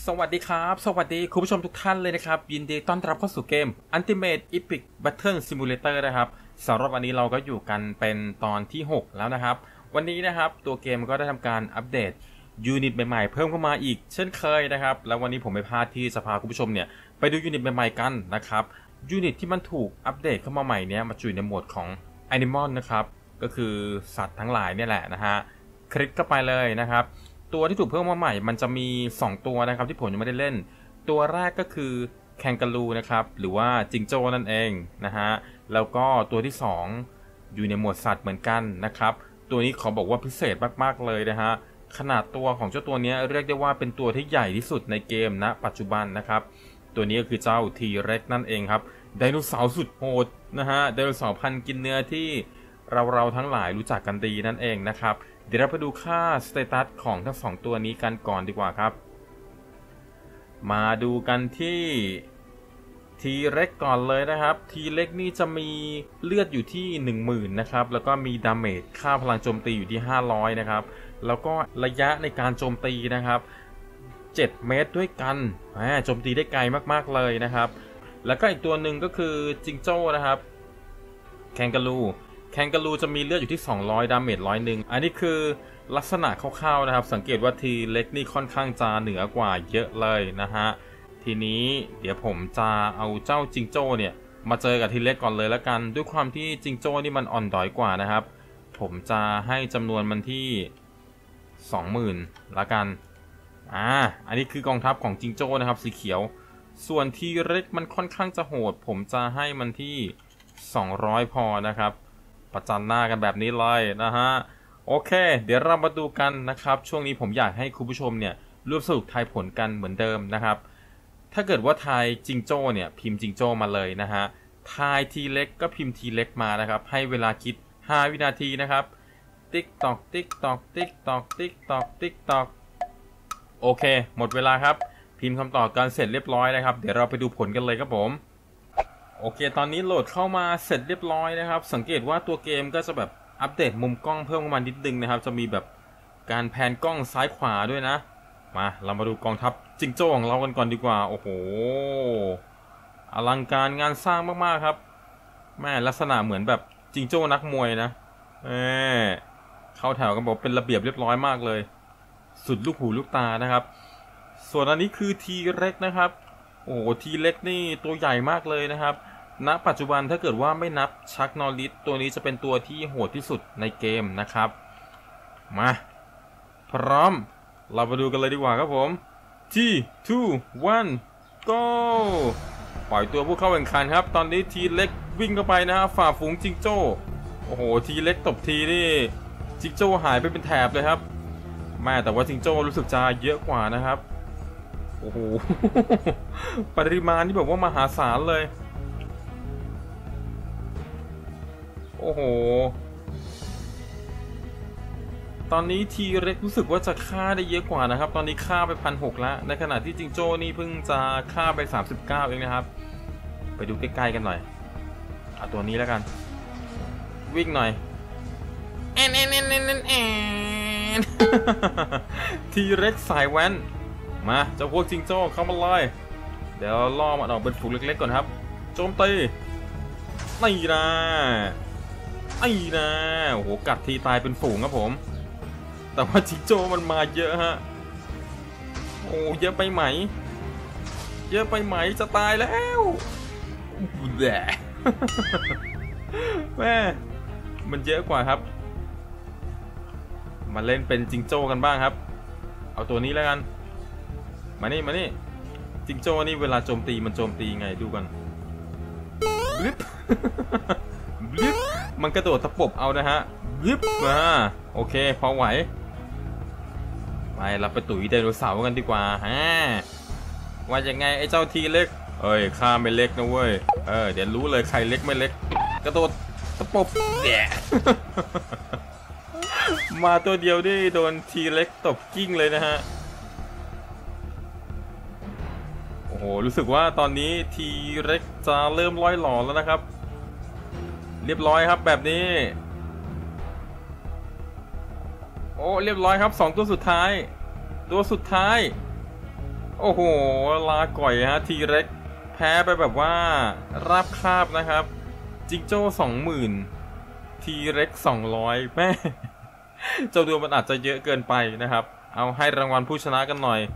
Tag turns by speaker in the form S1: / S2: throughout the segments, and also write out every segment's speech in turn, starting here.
S1: สวัสดีครับสวัสดีคุณผู้ชมทุกท่านเลยนะครับยินดีต้อนรับเข้าสู่เกม Ultimate Epic Battle Simulator นะครับสำหรับวันนี้เราก็อยู่กันเป็นตอนที่6แล้วนะครับวันนี้นะครับตัวเกมก็ได้ทำการอัปเดตยูนิตใหม่ๆเพิ่มเข้ามาอีกเช่นเคยนะครับแล้ววันนี้ผมไม่พลาดที่จะพาคุณผู้ชมเนี่ยไปดูยูนิตใหม่ๆกันนะครับยูนิตที่มันถูกอัปเดตเข้ามาใหม่เนี่ยมาอยู่ในโหมดของ Animal นะครับก็คือสัตว์ทั้งหลายเนี่ยแหละนะฮะคลิกเข้าไปเลยนะครับตัวที่ถูกเพิ่มมาใหม่มันจะมี2ตัวนะครับที่ผมยังไม่ได้เล่นตัวแรกก็คือแคนการูนะครับหรือว่าจิงโจ้นั่นเองนะฮะแล้วก็ตัวที่2อยู่ในโหมดสัตว์เหมือนกันนะครับตัวนี้ขอบอกว่าพิเศษมากๆเลยนะฮะขนาดตัวของเจ้าตัวนี้เรียกได้ว่าเป็นตัวที่ใหญ่ที่สุดในเกมณปัจจุบันนะครับตัวนี้ก็คือเจ้าทีเร็กนั่นเองครับไดโนเสาร์สุดโหดนะฮะไดโนเสาร์พันธุ์กินเนื้อที่เราทั้งหลายรู้จักกันดีนั่นเองนะครับเดี๋ยวเราไปดูค่าสเตตัสของทั้ง2ตัวนี้กันก่อนดีกว่าครับมาดูกันที่ทีเร็กก่อนเลยนะครับทีเร็กนี่จะมีเลือดอยู่ที่ 10,000 นะครับแล้วก็มีดาเมจค่าพลังโจมตีอยู่ที่500นะครับแล้วก็ระยะในการโจมตีนะครับ7 เมตรด้วยกันโจมตีได้ไกลมากๆเลยนะครับแล้วก็อีกตัวหนึ่งก็คือจิงโจ้นะครับแคนการูจะมีเลือดอยู่ที่200ดาเมจ101อันนี้คือลักษณะคร่าวๆนะครับสังเกตว่าทีเล็กนี่ค่อนข้างจะเหนือกว่าเยอะเลยนะฮะทีนี้เดี๋ยวผมจะเอาเจ้าจิงโจ้เนี่ยมาเจอกับทีเล็กก่อนเลยแล้วกันด้วยความที่จิงโจ้นี่มันอ่อนดอยกว่านะครับผมจะให้จำนวนมันที่ 20,000 ละกันอันนี้คือกองทัพของจิงโจ้นะครับสีเขียวส่วนทีเล็กมันค่อนข้างจะโหดผมจะให้มันที่200พอนะครับประจันหน้ากันแบบนี้เลยนะฮะโอเคเดี๋ยวเรามาดูกันนะครับช่วงนี้ผมอยากให้คุณผู้ชมเนี่ยร่วมสรุปทายผลกันเหมือนเดิมนะครับถ้าเกิดว่าทายจิงโจ้เนี่ยพิมพ์จิงโจ้มาเลยนะฮะทายทีเล็กก็พิมพ์ทีเล็กมานะครับให้เวลาคิด5วินาทีนะครับติ๊กตอกติ๊กตอกติ๊กตอกติ๊กตอกติ๊กตอกโอเคหมดเวลาครับพิมพ์คำตอบกันเสร็จเรียบร้อยนะครับเดี๋ยวเราไปดูผลกันเลยครับผมโอเคตอนนี้โหลดเข้ามาเสร็จเรียบร้อยนะครับสังเกตว่าตัวเกมก็จะแบบอัปเดตมุมกล้องเพิ่มมานิดนึงนะครับจะมีแบบการแพนกล้องซ้ายขวาด้วยนะมาเรามาดูกองทัพจิงโจ้ของเรากันก่อนดีกว่าโอ้โหอลังการงานสร้างมากๆครับแม่ลักษณะเหมือนแบบจิงโจ้นักมวยนะเข้าแถวกันบอกเป็นระเบียบเรียบร้อยมากเลยสุดลูกหูลูกตานะครับส่วนอันนี้คือทีเร็กนะครับโอ้ทีเล็กนี่ตัวใหญ่มากเลยนะครับณปัจจุบันถ้าเกิดว่าไม่นับชักนอริสตัวนี้จะเป็นตัวที่โหดที่สุดในเกมนะครับมาพร้อมเราไปดูกันเลยดีกว่าครับผม 3 2 1 go ปล่อยตัวผู้เข้าแข่งขันครับตอนนี้ทีเล็กวิ่งเข้าไปนะฮะฝ่าฝูงจิงโจ้โอ้โหทีเล็กตบทีนี่จิงโจ้หายไปเป็นแถบเลยครับแม่แต่ว่าจิงโจ้รู้สึกจะเยอะกว่านะครับโอ้โหปริมาณที่แบบว่ามหาศาลเลยโอ้โหตอนนี้ทีเร็กรู้สึกว่าจะฆ่าได้เยอะกว่านะครับตอนนี้ฆ่าไป 1,600 แล้วในขณะที่จิงโจ้นี่เพิ่งจะฆ่าไป39เองนะครับไปดูใกล้ๆกันหน่อยเอาตัวนี้แล้วกันวิ่งหน่อยทีเร็กสายแว้นมาเจ้าพวกจิงโจ้เข้ามาเลยเดี๋ยวล่อมันออกเป็นฝูงเล็กๆก่อนครับโจมตีนี่นะโอ้โหกัดทีตายเป็นฝูงครับผมแต่ว่าจิงโจ้มันมาเยอะฮะโอ้เยอะไปไหมจะตายแล้วแหละแม่มันเยอะกว่าครับมาเล่นเป็นจิงโจ้กันบ้างครับเอาตัวนี้แล้วกันมานี่จิงโจ้นี่เวลาโจมตีมันโจมตีไงดูกันบลิป มันกระโดดตะปบเอานะฮะบลิปมาโอเคพอไหวไปเราไปตุ๋ยไดโนเสาร์กันดีกว่าว่ายังไงไอ้เจ้าทีเล็กข้าไม่เล็กนะเว้ยเดี๋ยวรู้เลยใครเล็กไม่เล็กกระโดดตะปบแย่ มาตัวเดียวได้โดนทีเล็กตบกิ้งเลยนะฮะโอ้โหรู้สึกว่าตอนนี้ทีเร็กจะเริ่มล่อยหลอแล้วนะครับเรียบร้อยครับแบบนี้โอ้เรียบร้อยครับ2ตัวสุดท้ายโอ้โหลาก่อยฮะทีเร็กแพ้ไปแบบว่าราบคาบนะครับจิงโจ้20,000ทีเร็ก200แม่เจ้าตัวมันอาจจะเยอะเกินไปนะครับเอาให้รางวัลผู้ชนะกันหน่อย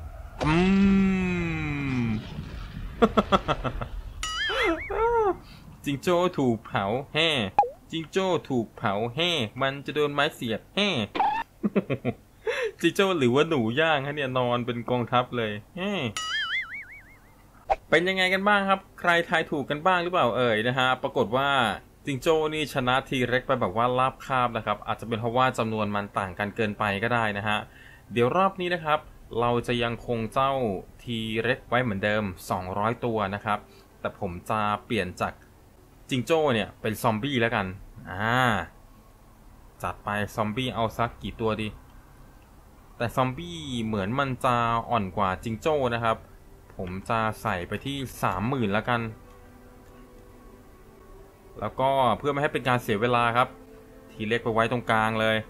S1: จิงโจ้ถูกเผาแห่จิงโจ้ถูกเผาแห่มันจะโดนไม้เสียบแห่จิงโจ้หรือว่าหนูย่างฮะเนี่ยนอนเป็นกองทัพเลยแห่เป็นยังไงกันบ้างครับใครทายถูกกันบ้างหรือเปล่าเอ่ยนะฮะปรากฏว่าจิงโจ้นี่ชนะทีเร็กไปแบบว่าราบคาบนะครับอาจจะเป็นเพราะว่าจำนวนมันต่างกันเกินไปก็ได้นะฮะเดี๋ยวรอบนี้นะครับเราจะยังคงเจ้าทีเร็กไว้เหมือนเดิม200ตัวนะครับแต่ผมจะเปลี่ยนจากจิงโจ้เนี่ยเป็นซอมบี้แล้วกันจัดไปซอมบี้เอาสักกี่ตัวดีแต่ซอมบี้เหมือนมันจะอ่อนกว่าจิงโจ้นะครับผมจะใส่ไปที่ 30,000 แล้วกันแล้วก็เพื่อไม่ให้เป็นการเสียเวลาครับทีเล็กไปไว้ตรงกลางเลย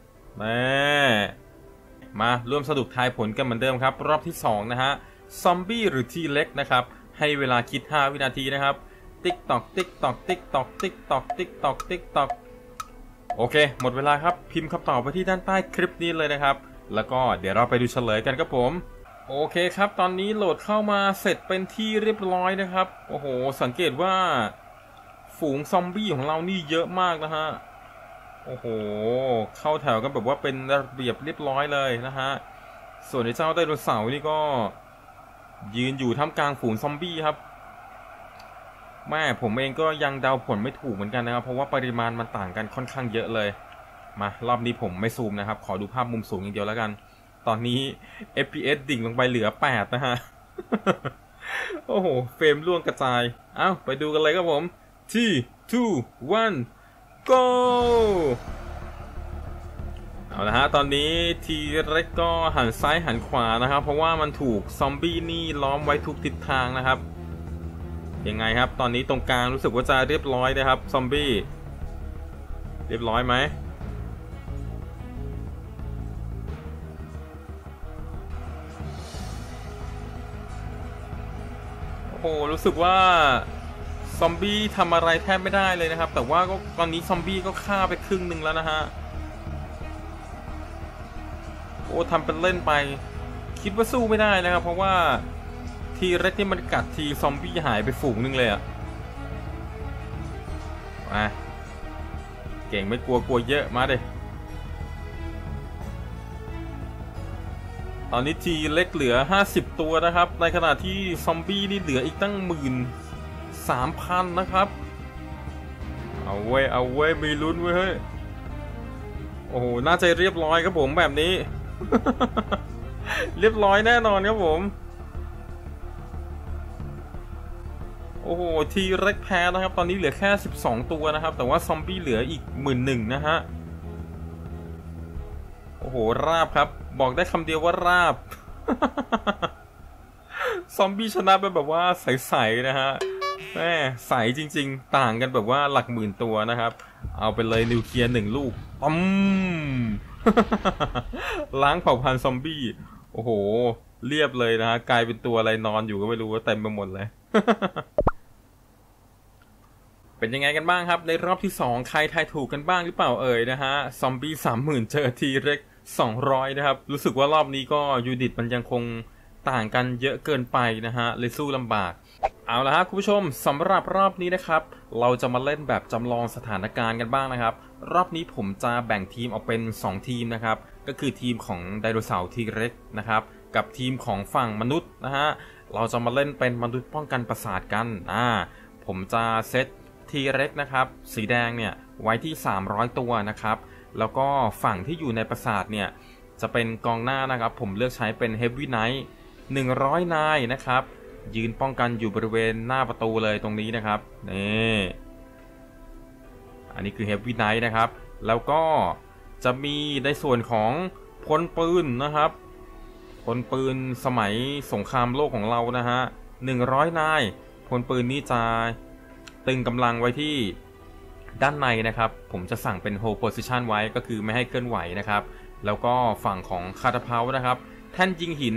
S1: มาร่วมสนุกทายผลกันเหมือนเดิมครับรอบที่2นะฮะซอมบี้หรือทีเล็กนะครับให้เวลาคิด5วินาทีนะครับติ๊กตอกติ๊กตอกติ๊กตอกติ๊กตอกติ๊กตอกติ๊กตอกโอเคหมดเวลาครับพิมพ์คำตอบไปที่ด้านใต้คลิปนี้เลยนะครับแล้วก็เดี๋ยวเราไปดูเฉลยกันครับผมโอเคครับตอนนี้โหลดเข้ามาเสร็จเป็นที่เรียบร้อยนะครับโอ้โหสังเกตว่าฝูงซอมบี้ของเรานี่เยอะมากนะฮะโอ้โหเข้าแถวกันแบบว่าเป็นระเบียบเรียบร้อยเลยนะฮะส่วนในเจ้าไดโนเสาร์นี่ก็ยืนอยู่ท่ามกลางฝูงซอมบี้ครับแม่ผมเองก็ยังเดาผลไม่ถูกเหมือนกันนะครับเพราะว่าปริมาณมันต่างกันค่อนข้างเยอะเลยมารอบนี้ผมไม่ซูมนะครับขอดูภาพมุมสูงอย่างเดียวแล้วกันตอนนี้ FPS ดิ่งลงไปเหลือ8นะฮะ โอ้โหเฟรมร่วงกระจายเอ้าไปดูกันเลยครับผม3 2 1 go เอาละฮะตอนนี้ทีเร็กก็หันซ้ายหันขวานะครับเพราะว่ามันถูกซอมบี้นี่ล้อมไว้ทุกทิศทางนะครับยังไงครับตอนนี้ตรงกลางรู้สึกว่าจะเรียบร้อยนะครับซอมบี้เรียบร้อยไหมโอ้โหรู้สึกว่าซอมบี้ทำอะไรแทบไม่ได้เลยนะครับแต่ว่าก็ตอนนี้ซอมบี้ก็ฆ่าไปครึ่งหนึ่งแล้วนะฮะโอ้ทำเป็นเล่นไปคิดว่าสู้ไม่ได้นะครับเพราะว่าทีเร็กนี่มันกัดทีซอมบี้หายไปฝูงนึงเลยอะมาเก่งไม่กลัวเยอะมาเลยตอนนี้ทีเล็กเหลือ50ตัวนะครับในขณะที่ซอมบี้นี่เหลืออีกตั้ง13,000นะครับเอาเว้ยมีลุ้นเว้ยเฮ้ยโอ้โหน่าจะเรียบร้อยครับผมแบบนี้ เรียบร้อยแน่นอนครับผมโอ้โหทีเร็กแพ้นะครับตอนนี้เหลือแค่12ตัวนะครับแต่ว่าซอมบี้เหลืออีก11,000นะฮะโอ้โหราบครับบอกได้คำเดียวว่าราบ ซอมบี้ชนะไปแบบว่าใสๆนะฮะแม่ใสจริงๆต่างกันแบบว่าหลักหมื่นตัวนะครับเอาไปเลยนิวเคลียร์1ลูกล้างเผ่าพันธุ์ซอมบี้โอ้โหเรียบเลยนะฮะกลายเป็นตัวอะไรนอนอยู่ก็ไม่รู้ว่าเต็มไปหมดเลย เป็นยังไงกันบ้างครับในรอบที่2ใครทายถูกกันบ้างหรือเปล่าเอ่ยนะฮะซอมบี้30,000เจอทีเร็ก200นะครับรู้สึกว่ารอบนี้ก็ยูนิตมันยังคงต่างกันเยอะเกินไปนะฮะเลยสู้ลำบากเอาละครับคุณผู้ชมสำหรับรอบนี้นะครับเราจะมาเล่นแบบจำลองสถานการณ์กันบ้างนะครับรอบนี้ผมจะแบ่งทีมออกเป็น2ทีมนะครับก็คือทีมของไดโนเสาร์ทีเร็กนะครับกับทีมของฝั่งมนุษย์นะฮะเราจะมาเล่นเป็นมนุษย์ป้องกันปราสาทกันผมจะเซตทีเร็กนะครับสีแดงเนี่ยไว้ที่300ตัวนะครับแล้วก็ฝั่งที่อยู่ในปราสาทเนี่ยจะเป็นกองหน้านะครับผมเลือกใช้เป็นเฮฟวี่ไนท์100 นายนะครับยืนป้องกันอยู่บริเวณหน้าประตูเลยตรงนี้นะครับนี่อันนี้คือเฮฟวี่ไนท์นะครับแล้วก็จะมีในส่วนของพลปืนนะครับพลปืนสมัยสงครามโลกของเรานะฮะ100 นายพลปืนนี้จะตึงกำลังไว้ที่ด้านในนะครับผมจะสั่งเป็น hold position ไว้ก็คือไม่ให้เคลื่อนไหวนะครับแล้วก็ฝั่งของคาตาเพานะครับแท่นยิงหิน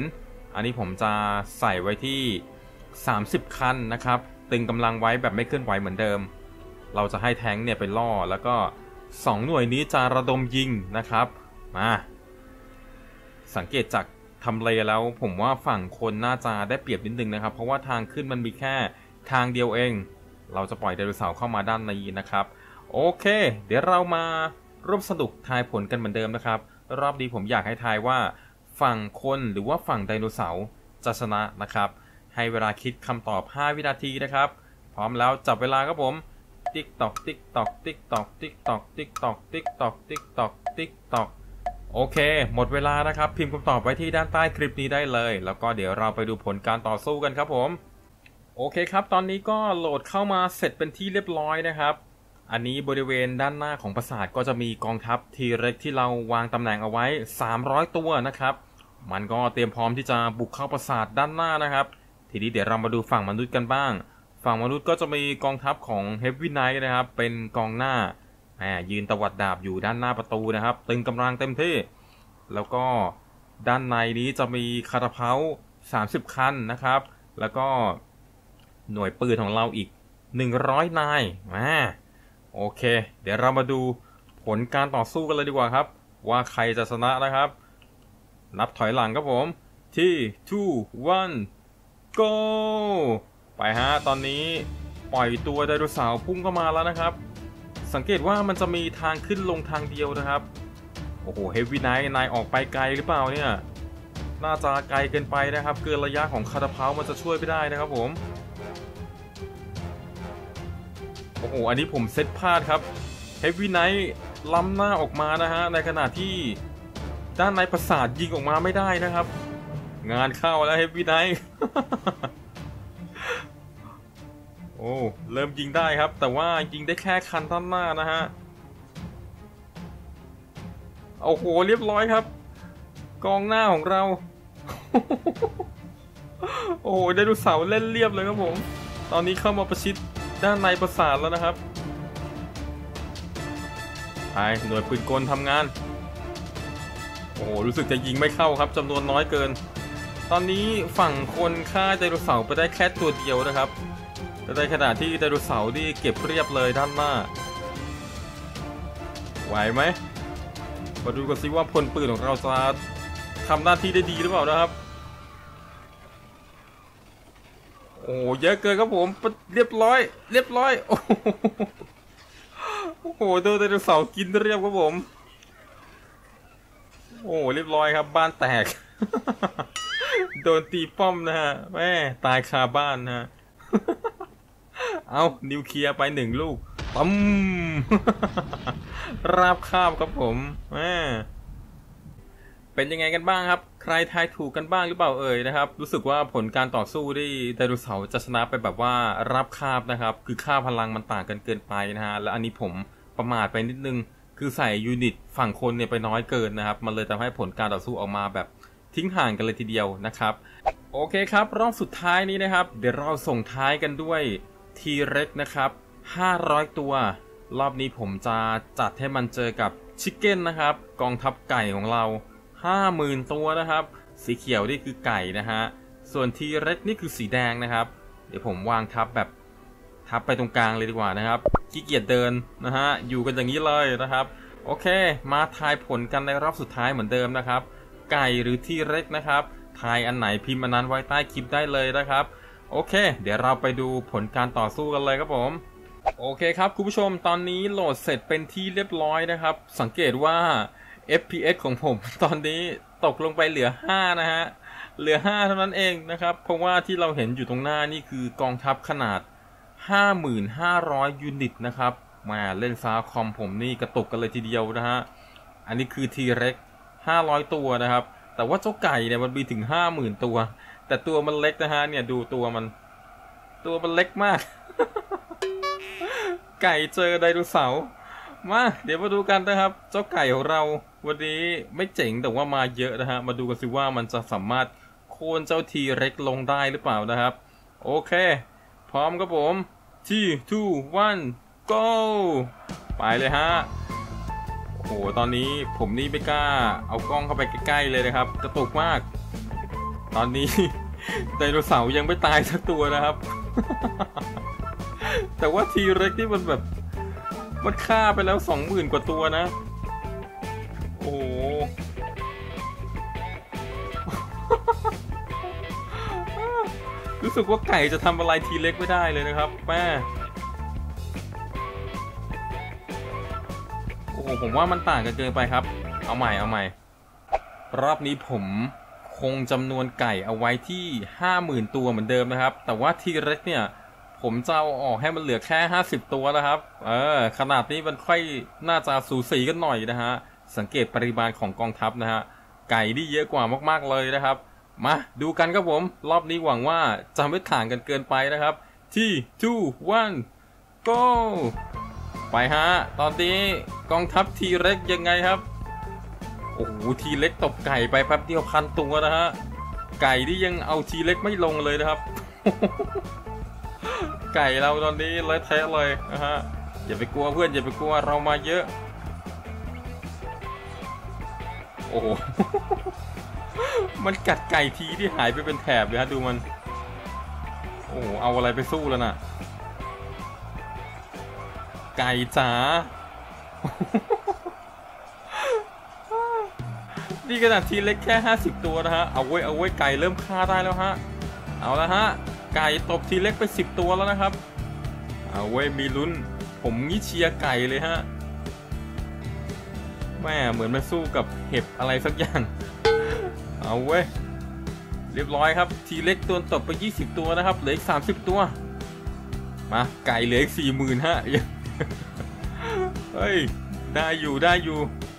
S1: อันนี้ผมจะใส่ไว้ที่30คันนะครับตึงกำลังไว้แบบไม่เคลื่อนไหวเหมือนเดิมเราจะให้แท้งเนี่ยไปล่อแล้วก็2หน่วยนี้จะระดมยิงนะครับมาสังเกตจากทำเลแล้วผมว่าฝั่งคนน่าจะได้เปรียบนิดนึงนะครับเพราะว่าทางขึ้นมันมีแค่ทางเดียวเองเราจะปล่อยไดโนเสาร์เข้ามาด้านในนะครับโอเคเดี๋ยวเรามาร่วมสนุกทายผลกันเหมือนเดิมนะครับรอบนี้ผมอยากให้ทายว่าฝั่งคนหรือว่าฝั่งไดโนเสาร์จะชนะนะครับให้เวลาคิดคำตอบ5วินาทีนะครับพร้อมแล้วจับเวลาครับผมติ๊กตอกติ๊กตอกติ๊กตอกติ๊กตอกติ๊กตอกติ๊กตอกติ๊กตอกติ๊กตอกโอเคหมดเวลานะครับพิมพ์คำตอบไว้ที่ด้านใต้คลิปนี้ได้เลยแล้วก็เดี๋ยวเราไปดูผลการต่อสู้กันครับผมโอเคครับตอนนี้ก็โหลดเข้ามาเสร็จเป็นที่เรียบร้อยนะครับอันนี้บริเวณด้านหน้าของปราสาทก็จะมีกองทัพทีเร็กที่เราวางตำแหน่งเอาไว้300ตัวนะครับมันก็เตรียมพร้อมที่จะบุกเข้าปราสาทด้านหน้านะครับทีนี้เดี๋ยวเรามาดูฝั่งมนุษย์กันบ้างฝั่งมนุษย์ก็จะมีกองทัพของเฮฟวี่ไนท์นะครับเป็นกองหน้ายืนตวัดดาบอยู่ด้านหน้าประตูนะครับตึงกำลังเต็มที่แล้วก็ด้านในนี้จะมีคาราเพา30คันนะครับแล้วก็หน่วยปืนของเราอีก100นายโอเคเดี๋ยวเรามาดูผลการต่อสู้กันเลยดีกว่าครับว่าใครจะชนะนะครับนับถอยหลังครับผมที่2 1 go ไปฮะตอนนี้ปล่อยตัวไดโนเสาร์พุ่งเข้ามาแล้วนะครับสังเกตว่ามันจะมีทางขึ้นลงทางเดียวนะครับโอ้โหเฮฟวี่ไนท์นายออกไปไกลหรือเปล่าเนี่ยน่าจะไกลเกินไปนะครับเกินระยะของคาราเพามันจะช่วยไม่ได้นะครับผมโอ้โหอันนี้ผมเซตพลาดครับเฮฟวี่ไนท์ล้ำหน้าออกมานะฮะในขณะที่ด้านในปราสาทยิงออกมาไม่ได้นะครับงานเข้าแล้วเฮฟวี่ไนท์ โอ้เริ่มยิงได้ครับแต่ว่ายิงได้แค่คันด้านหน้านะฮะโอ้โหเรียบร้อยครับกองหน้าของเรา โอ้โหไดโนเสาร์เล่นเรียบเลยครับผมตอนนี้เข้ามาประชิดด้านในปราสาทแล้วนะครับไปหน่วยปืนกลทำงานโอ้โหรู้สึกจะยิงไม่เข้าครับจำนวนน้อยเกินตอนนี้ฝั่งคนฆ่าไดโนเสาร์ไปได้แค่ตัวเดียวนะครับแต่ในขณะที่ไดโนเสาร์ที่เก็บเรียบเลยด้านหน้าไหวไหมมาดูกันสิว่าพลปืนของเราจะทำหน้าที่ได้ดีหรือเปล่านะครับโอ้เยอะเกินครับผมเรียบร้อยโอ้โหโดนไดโนเสาร์กินเรียบครับผมโอ้เรียบร้อยครับบ้านแตก โดนตีป้อมนะฮะแม่ตายคาบ้านนะฮะ เอานิวเคลียร์ไป1 ลูกปั๊ม ราบคาบครับผมแม่เป็นยังไงกันบ้างครับใครทายถูกกันบ้างหรือเปล่าเอ่ยนะครับรู้สึกว่าผลการต่อสู้ที่ไดโนเสาร์จะชนะไปแบบว่าราบคาบนะครับคือค่าพลังมันต่างกันเกินไปนะฮะและอันนี้ผมประมาทไปนิดนึงคือใส่ยูนิตฝั่งคนเนี่ยไปน้อยเกินนะครับมันเลยทำให้ผลการต่อสู้ออกมาแบบทิ้งห่างกันเลยทีเดียวนะครับโอเคครับรอบสุดท้ายนี้นะครับเดี๋ยวเราส่งท้ายกันด้วยทีเร็กนะครับ500ตัวรอบนี้ผมจะจัดให้มันเจอกับชิคเก้นนะครับกองทัพไก่ของเรา50,000 ตัวนะครับสีเขียวนี่คือไก่นะฮะส่วนทีเร็กนี่คือสีแดงนะครับเดี๋ยวผมวางทับแบบทับไปตรงกลางเลยดีกว่านะครับขี้เกียจเดินนะฮะอยู่กันอย่างนี้เลยนะครับโอเคมาทายผลกันในรอบสุดท้ายเหมือนเดิมนะครับไก่หรือทีเร็กนะครับทายอันไหนพิมพ์อันนั้นไว้ใต้คลิปได้เลยนะครับโอเคเดี๋ยวเราไปดูผลการต่อสู้กันเลยครับผมโอเคครับคุณผู้ชมตอนนี้โหลดเสร็จเป็นที่เรียบร้อยนะครับสังเกตว่า FPS ของผมตอนนี้ตกลงไปเหลือ5นะฮะเหลือ5เท่านั้นเองนะครับเพราะว่าที่เราเห็นอยู่ตรงหน้านี่คือกองทัพขนาด 5,500 ยูนิตนะครับมาเล่นฟ้าคอมผมนี่กระตุกกันเลยทีเดียวนะฮะอันนี้คือ T-Rex 500 ตัวนะครับแต่ว่าเจ้าไก่เนี่ยมันมีถึง 50,000 ตัวแต่ตัวมันเล็กนะฮะเนี่ยดูตัวมันเล็กมาก ไก่เจอไดโนเสาร์มาเดี๋ยวมาดูกันนะครับเจ้าไก่ของเราวันนี้ไม่เจ๋งแต่ว่ามาเยอะนะฮะมาดูกันสิว่ามันจะสามารถโค่นเจ้าทีเร็กลงได้หรือเปล่านะครับโอเคพร้อมครับผมที่2 1 go ไปเลยฮะโอ้โหตอนนี้ผมนี่ไม่กล้าเอากล้องเข้าไปใกล้ๆเลยนะครับกระตุกมากตอนนี้ ไดโนเสาร์ยังไม่ตายสักตัวนะครับ แต่ว่าทีเร็กนี่มันแบบมันฆ่าไปแล้ว 20,000 กว่าตัวนะโอ้โห รู้สึกว่าไก่จะทำอะไรทีเล็กไม่ได้เลยนะครับแม่โอ้โหผมว่ามันต่างกันเกินไปครับเอาใหม่รอบนี้ผมคงจำนวนไก่เอาไว้ที่ 50,000 ตัวเหมือนเดิมนะครับแต่ว่าทีเล็กเนี่ยผมจะเอาออกให้มันเหลือแค่50 ตัวนะครับขนาดนี้มันค่อยน่าจะสูสีกันหน่อยนะฮะสังเกตปริมาณของกองทัพนะฮะไก่ที่เยอะกว่ามากๆเลยนะครับมาดูกันครับผมรอบนี้หวังว่าจะไม่ต่างกันเกินไปนะครับที่2 1 go ไปฮะตอนนี้กองทัพทีเล็กยังไงครับโอ้โหทีเล็กตบไก่ไปแป๊บเดียว1,000 ตัวนะฮะไก่ที่ยังเอาทีเล็กไม่ลงเลยนะครับ ไก่เราตอนนี้เละเทะเลยนะฮะอย่าไปกลัวเพื่อนอย่าไปกลัวเรามาเยอะโอ้โห มันกัดไก่ทีที่หายไปเป็นแถบเลยฮะดูมันโอ้เอาอะไรไปสู้แล้วน่ะไก่จ๋า นี่ขนาดทีเล็กแค่50 ตัวนะฮะเอาไว้ไก่เริ่มฆ่าได้แล้วฮะเอาละฮะไก่ตบทีเล็กไป10 ตัวแล้วนะครับเอาไว้มีลุ้นผมงี้เชียร์ไก่เลยฮะแม่เหมือนมาสู้กับเห็บอะไรสักอย่างเอาเว้ยเรียบร้อยครับทีเล็กตัวตบไป20 ตัวนะครับเหลืออีก30 ตัวมาไก่เหลืออีก 40,000 ฮะ เฮ้ยได้อยู่ได้อยู่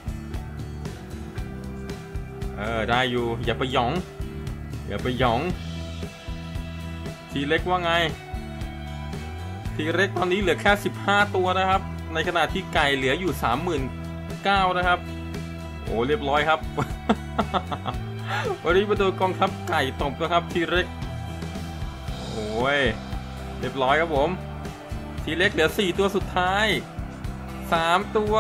S1: อย่าไปหยองทีเล็กว่าไงทีเล็กตอนนี้เหลือแค่15 ตัวนะครับในขณะที่ไก่เหลืออยู่ 39,000 นะครับโอ้เรียบร้อยครับ วันนี้มาดูกองทัพไก่ตบนะครับทีเล็กโอ้ยเรียบร้อยครับผมทีเล็กเหลือ4 ตัวสุดท้าย3 ตัว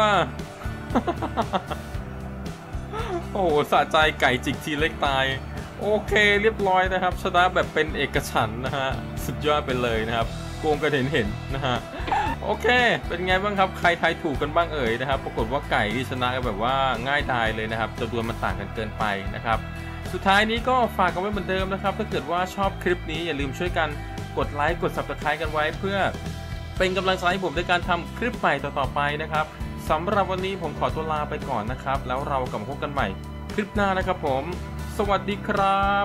S1: โอ้สะใจไก่จิกทีเล็กตายโอเคเรียบร้อยนะครับชนะแบบเป็นเอกฉันท์นะฮะสุดยอดไปเลยนะครับโกงกันเห็นนะฮะโอเคเป็นไงบ้างครับใครทายถูกกันบ้างเอ่ยนะครับปรากฏว่าไก่ที่ชนะกันแบบว่าง่ายดายเลยนะครับจำนวนมันต่างกันเกินไปนะครับสุดท้ายนี้ก็ฝากกันไว้เหมือนเดิมนะครับถ้าเกิดว่าชอบคลิปนี้อย่าลืมช่วยกันกดไลค์กด Subscribe กันไว้เพื่อเป็นกำลังใจให้ผมในการทำคลิปใหม่ต่อไปนะครับสำหรับวันนี้ผมขอตัวลาไปก่อนนะครับแล้วเรากลับมาพบกันใหม่คลิปหน้านะครับผมสวัสดีครับ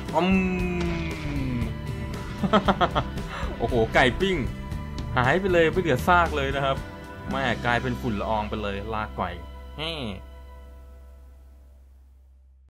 S1: โอ้โหไก่ปิ้งหายไปเลยไม่เหลือซากเลยนะครับแม่กลายเป็นฝุ่นละอองไปเลยลาก่อย